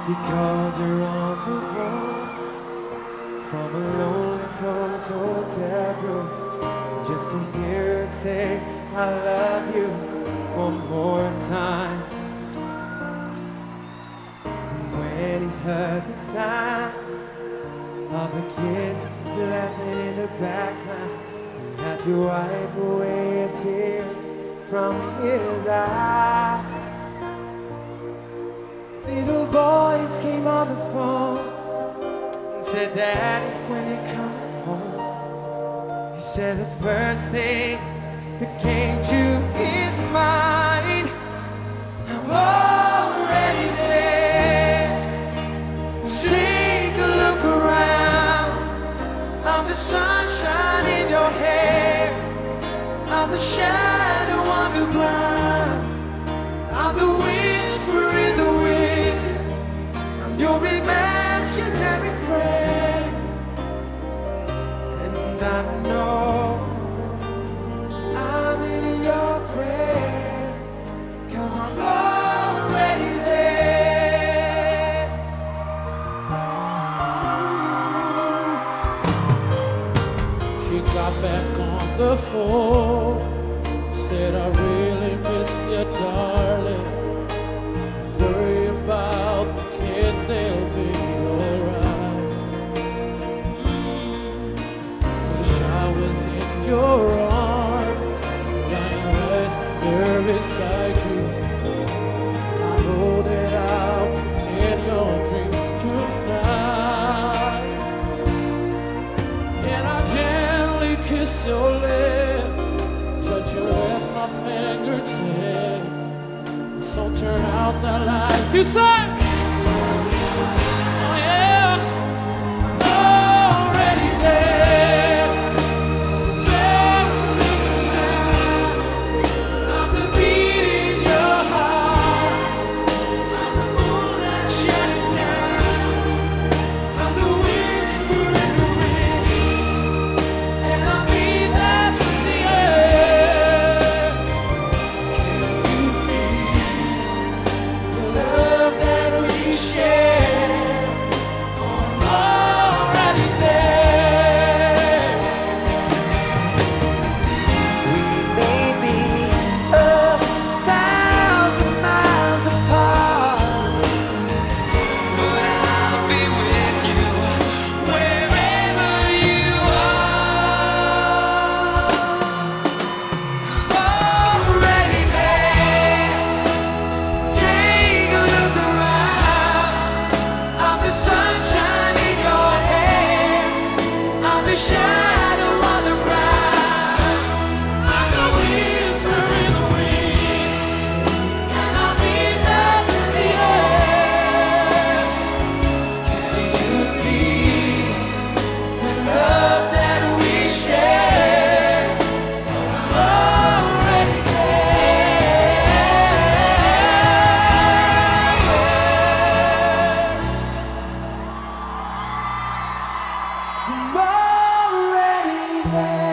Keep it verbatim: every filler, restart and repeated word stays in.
He called her on the road from a lonely cold hotel room, just to hear her say, I love you one more time. And when he heard the sound of the kids laughing in the background, he had to wipe away a tear from his eye. Little voice came on the phone and said, Daddy, when you coming home? He said the first thing that came to his mind, I'm already there. Take a look around. I'm the sunshine in your hair. I'm the shadow on the ground. I'm the whisper in the wind. I'm your imaginary friend. And I know I'm in your prayers, 'cause I'm already there. She got back on the phone, said I really miss you, darling. Worry about the kids, they'll be alright. Mm. Wish I was in your arms, lying right there beside you. I know that I'll be in your dreams tonight. And I gently kiss your lips, touch you with my fingertips. So turn out the lights. You say, oh yeah, I'm already there. Take a look inside. I'm the beat in your heart. I'm the moonlight shining down. I'm the whisper in the wind. And I'll be there till the end. Can you feel the love that we share? I'm already there. We may be a thousand miles apart, but I'll be with you wherever you are. Already there. Take a look around. I'm the sunshine in your hair. I'm the shadow on the ground. I'm the whisper in the wind, and I'll be there till the end. Can you feel the love that we share? I'm already there. I'm already there.